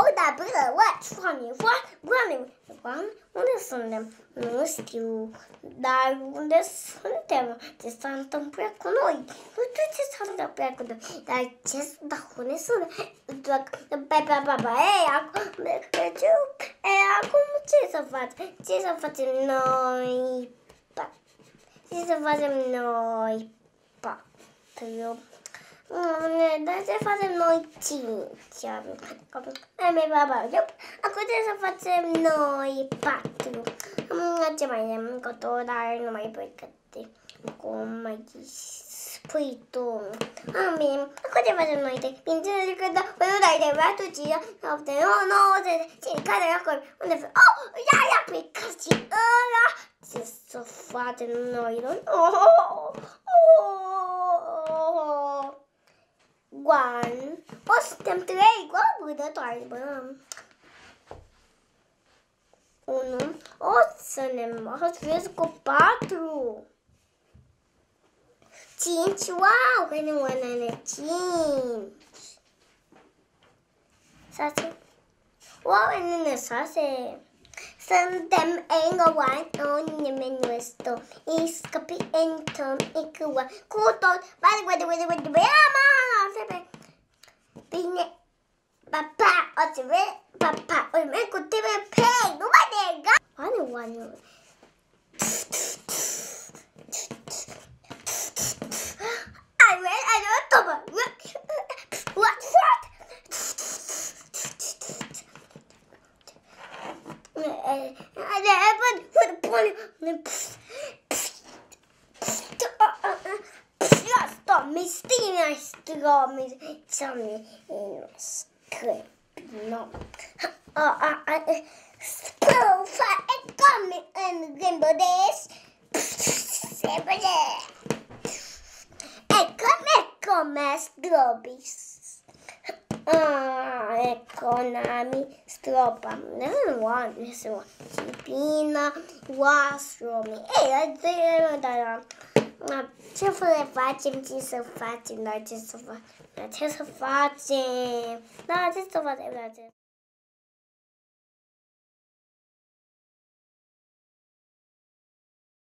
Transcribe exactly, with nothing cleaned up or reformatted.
da, bă, what? Foame, foame, foame. Foame? Unde suntem? Nu știu. Dar unde suntem? Ce s-a întâmplat cu noi? Nu știu ce s-a întâmplat cu noi. Dar ce, dar unde suntem? Pe, pe, pe, pe, ei, acum, ei, acum ce să facem? Ce să facem noi? Ce să facem noi? Patru. Dar ce facem noi cinci? Acum ce să facem noi patru? Ce mai am încotro, dar nu mai pregăti. Cum mai spui tu? Bine, acum ce facem noi trei? Bineînțeles că da, păi nu dai de vrea tu, cinci, opt, nouă, nouă, zece, cinci, care e acolo? Unde fi? Oh, ia, ia, plecați și ăla! Ce să facem noi? Oh, oh, oh. One. O suntem trei vădătoare, bă. Unu. O să ne măsăsesc cu patru. Cinci. Wow, că ne mănână cinci. Șase. Wow, ne mănână șase. Suntem engoan în nimeni nuestro. Iscapientum icua. Cu tot. Vale, vale, vale, vale, vale. Bine. Papa, o să vezi. Papa, o merg cu tine pe. Nu mai nega. Oane, oane. Ai vezi, ai vezi, tobă. What, what? Sto, mi stina sto, mi sami in scripno. Sprufa e come in limbo days. Sempre e come come strobis. Ah, economy, stropa. Nu want this one. Cipina, washroom. Ei, dar ce să facem, ce să facem, dar ce să facem, ce să facem, da, ce să facem,